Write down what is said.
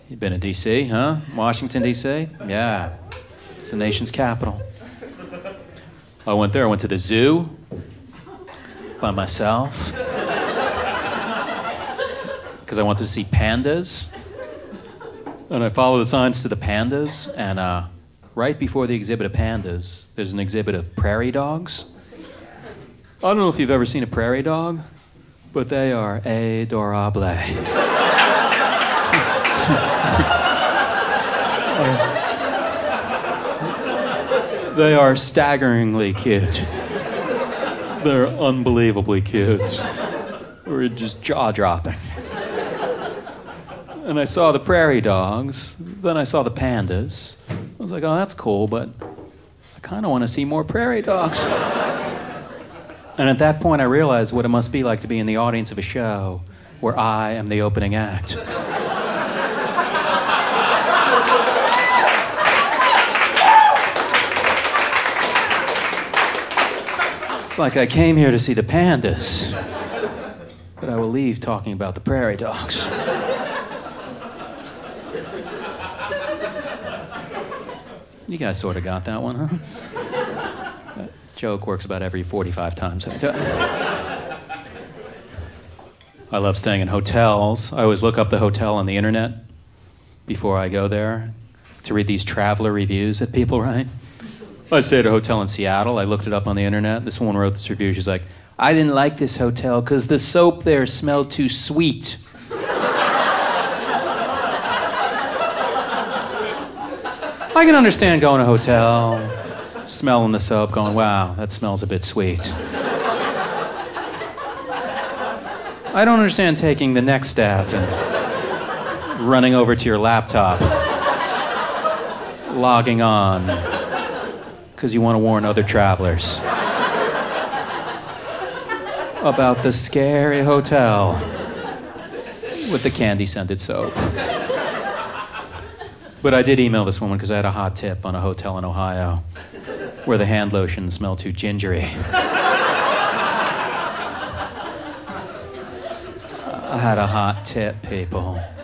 You been to D.C., huh? Washington, D.C.? Yeah. It's the nation's capital. I went there. I went to the zoo by myself because I wanted to see pandas. And I followed the signs to the pandas, and right before the exhibit of pandas, there's an exhibit of prairie dogs. I don't know if you've ever seen a prairie dog, but they are adorable. They are staggeringly cute. They're unbelievably cute. We're just jaw-dropping. And I saw the prairie dogs, then I saw the pandas. I was like, oh, that's cool, but I kind of want to see more prairie dogs. And at that point, I realized what it must be like to be in the audience of a show where I am the opening act. It's like I came here to see the pandas, but I will leave talking about the prairie dogs. You guys sort of got that one, huh? That joke works about every 45 times. I love staying in hotels. I always look up the hotel on the internet before I go there to read these traveler reviews that people write. I stayed at a hotel in Seattle. I looked it up on the internet. This woman wrote this review. She's like, I didn't like this hotel because the soap there smelled too sweet. I can understand going to a hotel, smelling the soap, going, wow, that smells a bit sweet. I don't understand taking the next step and running over to your laptop, logging on, because you want to warn other travelers about the scary hotel with the candy-scented soap. But I did email this woman because I had a hot tip on a hotel in Ohio where the hand lotion smelled too gingery. I had a hot tip, people.